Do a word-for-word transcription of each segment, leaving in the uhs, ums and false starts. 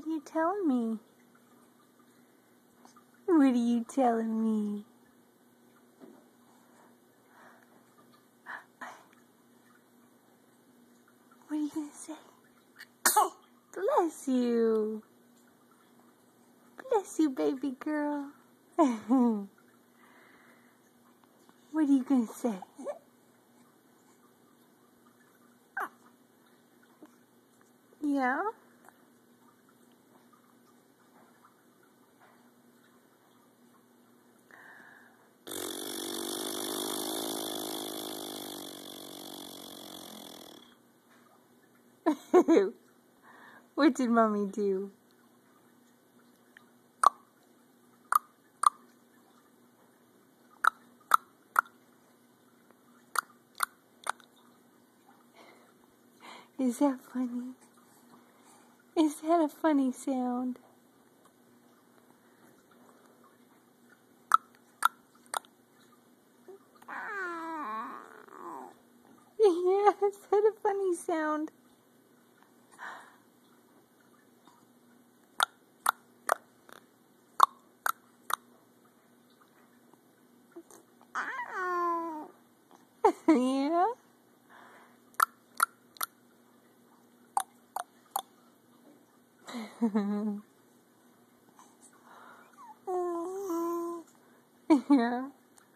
are you telling me? What are you telling me? What are you going to say? Bless you. Bless you, baby girl. What are you going to say? Yeah? What did Mommy do? Is that funny? Is that a funny sound? Yeah, is that a funny sound? Yeah? Yeah.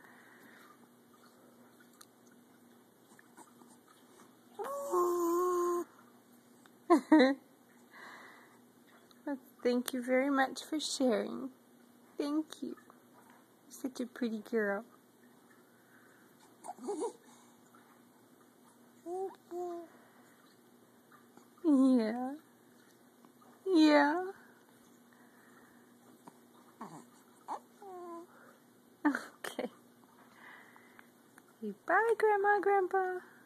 Thank you very much for sharing. Thank you. You're such a pretty girl. Yeah. Yeah. Okay. Bye, Grandma, Grandpa.